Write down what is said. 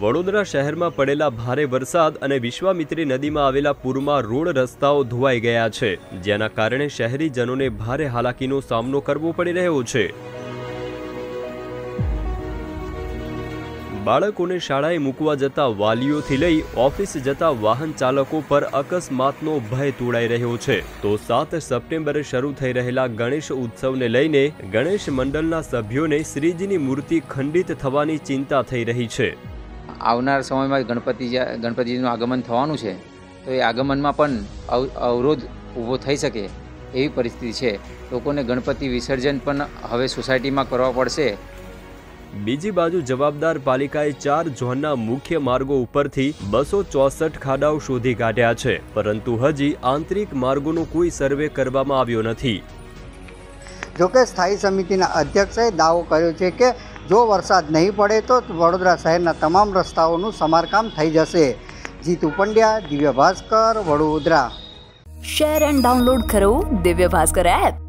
વડોદરા શહેરમાં પડેલા ભારે વરસાદ અને વિશ્વામિત્રી નદીમાં આવેલા પૂરમાં રોડ રસ્તાઓ ધોવાઈ ગયા છે, જેના કારણે શહેરીજનોને ભારે હાલાકીનો સામનો કરવો પડી રહ્યો છે। બાળકોને શાળાએ મૂકવા જતા વાલીઓથી લઈ ઓફિસ જતા વાહન ચાલકો પર અકસ્માતનો ભય તોડાઈ રહ્યો છે। તો 7 સપ્ટેમ્બરે શરૂ થઈ રહેલા ગણેશ ઉત્સવને લઈને ગણેશ મંડળના સભ્યોને શ્રીજીની મૂર્તિ ખંડિત થવાની ચિંતા થઈ રહી છે। આવનાર સમયમાં ગણપતિજીનું આગમન થવાનું છે, તો એ આગમનમાં પણ અવરોધ ઊભો થઈ શકે એવી પરિસ્થિતિ છે। લોકોને ગણપતિ વિસર્જન પણ હવે સોસાયટીમાં કરવા પડશે। બીજી બાજુ જવાબદાર પાલિકાએ 4 ઝોનના મુખ્ય માર્ગો ઉપરથી 264 ખાડાઓ શોધી કાઢ્યા છે, પરંતુ હજી આંતરિક માર્ગોનો કોઈ સર્વે કરવામાં આવ્યો નથી। જોકે સ્થાયી સમિતિના અધ્યક્ષે દાવો કર્યો છે કે જો વરસાદ નહીં પડે તો વડોદરા શહેરના તમામ રસ્તાઓનું સમારકામ થઈ જશે। Jitu Pandya, Divya Bhaskar, Vadodara. Share and download કરો દિવ્ય ભાસ્કર એપ।